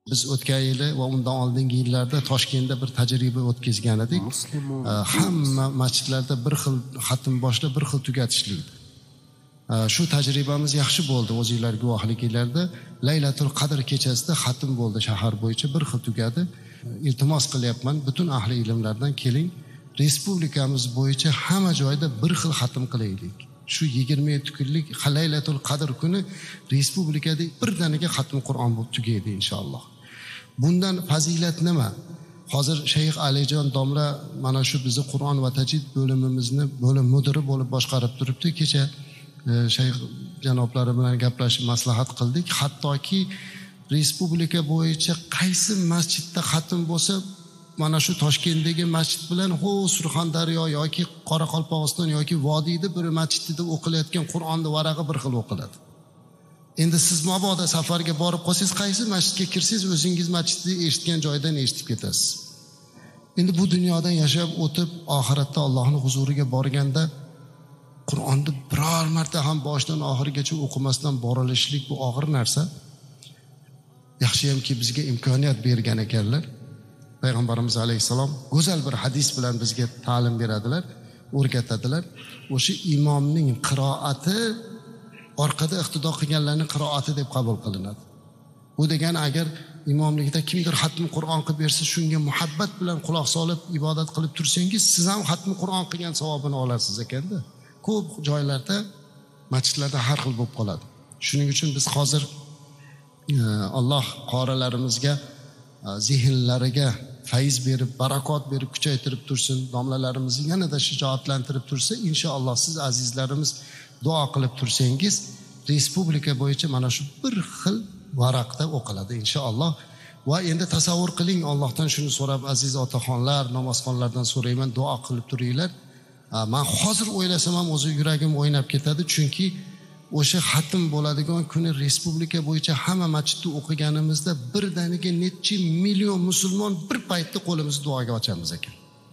Biz o'tgan yili va undan oldingi yillarda Toshkentda bir tajriba o'tkazgan edik. Hamma masjidlarda bir xil xatm boshlab bir xil tugatishlikdi. Shu tajribamiz yaxshi bo'ldi. O'zingizlar guvohliklarda Laylatul Qadr kechasida xatm bo'ldi shahar bo'yicha bir xil tugadi. Iltimos qilyapman, butun ahli ilmlardan keling, respublikamiz bo'yicha hamma joyda bir xil xatm qilaylik. Shu 27 kunlik Laylatul Qadr kuni respublikada birdaniga xatm Qur'on bo'lib tugaydi inshaalloh. Bundan fazilat nima? Hozir Shayx Alijon domla mana shu bizni Qur'on va tajvid bo'limimizni bo'lim mudiri bo'lib boshqarib turibdi. Kecha Shayx janoblari bilan gaplashib maslahat qildik. Hattoki respublika bo'yicha qaysi masjidda xatm bo'lsa, mana shu Toshkentdagi masjid bilan Surxondaryo yoki Qoraqalpog'iston yoki Vodiyda bir masjidda o'qilayotgan Qur'onning varag'i bir xil o'qiladi. Endi siz mabodo safarga borib qolsangiz, qaysi masjidga kirsangiz, o'zingiz masjidda eshitgan joydan eshitib ketasiz. Endi bu dunyodan yashab o'tib, oxiratda Allohning huzuriga borganda Qur'onni biror marta ham boshidan oxirigacha o'qimasdan borilishlik bu og'ir narsa. Yaxshiyamki bizga imkoniyat bergan ekanlar. Payg'ambarimiz alayhisalom go'zal bir hadis bilan bizga ta'lim beradilar, o'rgatadilar. O'sha imomning qiroati orqada iqtido qilganlarning qiroati deb qabul qilinadi. Bu degani agar imomlikda kimdir xatm Qur'on qilib bersa, shunga muhabbat bilan quloq solib ibodat qilib tursangiz, siz ham xatm Qur'on qilgan savobini olasiz ekanda. Ko'p joylarda, masjidlarda har xil bo'lib qoladi. Shuning uchun biz hozir Alloh qorilarimizga zihnlariga fayz berib, barakot berib, kuchaytirib tursin, domlalarimizni yanada shijoatlantirib tursa, inshaalloh siz azizlarimiz duo qilib tursangiz, respublika bo'yicha mana shu bir xil varaqda o'qiladi inshaalloh. Va endi tasavvur qiling, Allohdan shuni so'rab, aziz otaxonlar, namozxonlardan so'rayman, duo qilib turinglar. Men hozir o'ylasam ham o'zi yuragim o'ynab ketadi, chunki o'sha xatm bo'ladigan kuni respublika bo'yicha hamma masjidda o'qiganimizda birdaniga necha million musulmon bir paytda qo'limizni duoga ochamiz ekan.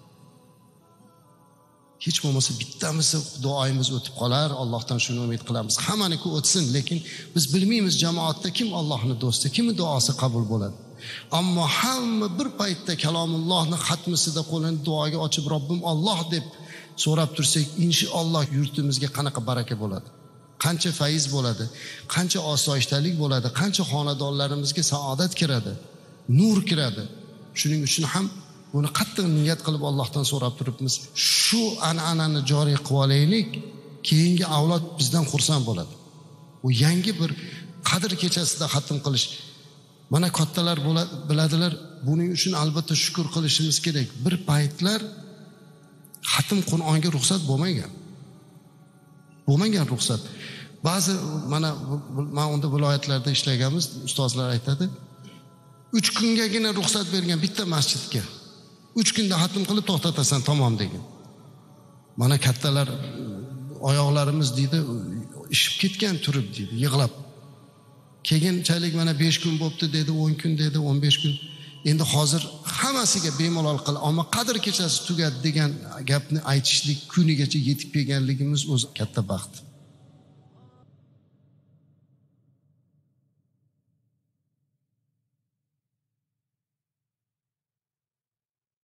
Hech bo'lmasa bittamisi duoyimiz o'tib qolar, Allohdan shuni umid qilamiz. Hammaniki o'tsin, lekin biz bilmaymiz jamoatda kim Allohning do'sti, kimning duosi qabul bo'ladi. Ammo hamma bir paytda kalomullohning xatmisida qo'lini duoga ochib Robbim Alloh deb so'rab tursak, inshaalloh yurtimizga qanaqa baraka bo'ladi. Qancha fayz bo'ladi, qancha osoyishtalik bo'ladi, qancha xonadonlarimizga saodat kiradi, nur kiradi. Shuning uchun ham buni qattiq niyat qilib Allohdan so'rab turibmiz. Shu an'anani joriy qilib olaylik, keyingi avlod bizdan xursand bo'ladi. Bu yangi bir Qadr kechasida xatm qilish. Mana kattalar biladilar, buning uchun albatta shukr qilishimiz kerak. Bir paytlar xatm Qur'onga ruxsat bo'lmagan. Bo'lmagan ruxsat. Ba'zi mana unda viloyatlarda ishlaganmiz, ustozlar aytadi, 3 kungagina ruxsat bergan bitta masjidga. 3 kunda xatm qilib to'xtatasan, tamom degan. Mana kattalar oyoqlarimiz deydi, ishib ketgan turib deydi, yig'lab. Keyinchalik mana 5 kun bo'pti dedi, 10 kun dedi, 15 kun. Endi hozir hammasiga bemalol qil, ammo Qadr kechasi tugadi degan gapni aytishlik kunigacha yetib kelganligimiz o'zi katta baxt.